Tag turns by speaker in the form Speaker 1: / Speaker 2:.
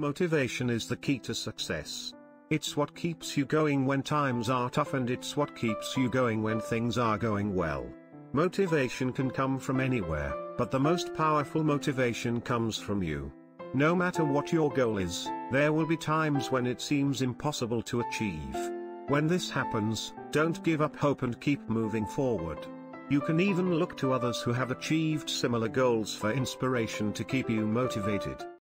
Speaker 1: Motivation is the key to success. It's what keeps you going when times are tough, and it's what keeps you going when things are going well. Motivation can come from anywhere, but the most powerful motivation comes from you. No matter what your goal is, there will be times when it seems impossible to achieve. When this happens, don't give up hope and keep moving forward. You can even look to others who have achieved similar goals for inspiration to keep you motivated.